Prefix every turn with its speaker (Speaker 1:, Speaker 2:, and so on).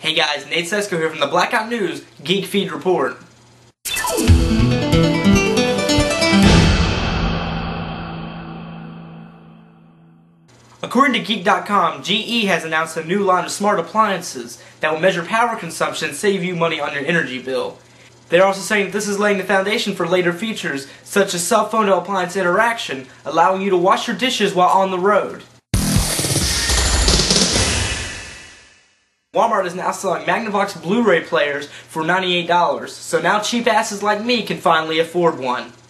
Speaker 1: Hey guys, Nate Sesko here from the Blackout News Geek Feed Report. According to Geek.com, GE has announced a new line of smart appliances that will measure power consumption and save you money on your energy bill. They're also saying that this is laying the foundation for later features, such as cell phone to appliance interaction, allowing you to wash your dishes while on the road. Walmart is now selling Magnavox Blueray players for $98, so now cheap asses like me can finally afford one.